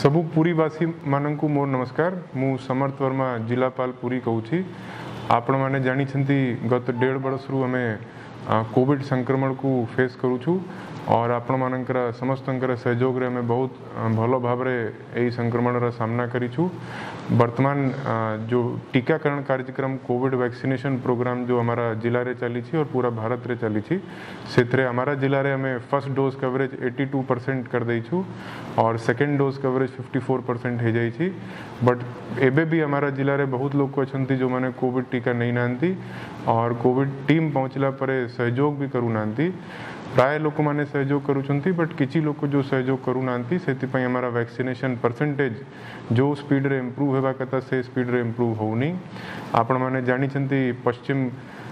सबु पुरीवासी मानक मोर नमस्कार। मु समर्थ वर्मा जिलापाल पुरी कहूँ। आपण मैंने जानी गत 1.5 वर्ष रु आम कोविड संक्रमण को फेस करूँ और आपण मानकर समस्त सहयोग रे हमें बहुत भल भाव यही संक्रमण सामना करूँ। वर्तमान जो टीकाकरण कार्यक्रम कोविड वैक्सीनेशन प्रोग्राम जो हमारा जिले में चली और पूरा भारत रे चली से हमारा जिले में हमें फर्स्ट डोज कवरेज 82% कर देछू और सेकेंड डोज कवरेज 54% हो जाइए। बट एबे भी हमारा जिले में बहुत लोग अच्छा जो मैंने कोविड टीका नहीं नांती और कोविड टीम पहुँचला परे सहयोग भी करूना। प्राय लोक मैंने सहयोग करुँच बट किसी लोग जो सहयोग करूना से हमारा वैक्सीनेशन परसेंटेज जो स्पीड रे इम्प्रूव होगा कथा से स्पीड रे इम्प्रूव होनी। आपण मैंने जानी पश्चिम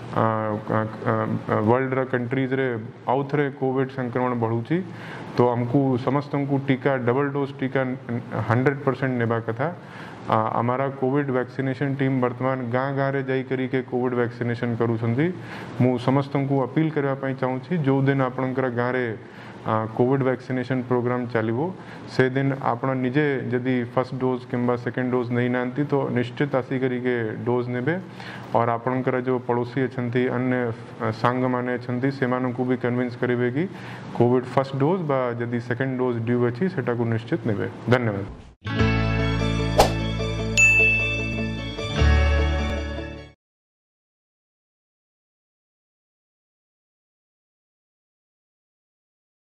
वर्ल्ड रा कंट्रीज रे आउथ रे कोविड संक्रमण बढ़ुची तो हमको समस्त को टीका डबल डोज टीका 100% नेबा कथा। हमारा कोविड वैक्सीनेशन टीम वर्तमान गाँ गाँव रे जाई करी के कोविड वैक्सीनेशन करूछंती। मु समस्त को अपील करबा पई चाहूछी जो दिन आपनकर गाँव रे कोविड वैक्सीनेशन प्रोग्राम चलो से दिन आपण निजे जदि फर्स्ट डोज किंबा सेकेंड डोज नहीं नांती तो निश्चित आसी करी के डोज नेबे और आपणकर जो पड़ोसी अच्छी अन्य सांग माने अच्छी से मानू भी कन्विंस करेंगे कि कोविड फर्स्ट डोज बा जदि सेकेंड डोज ड्यू अच्छी सेटा को निश्चित नेबे। धन्यवाद।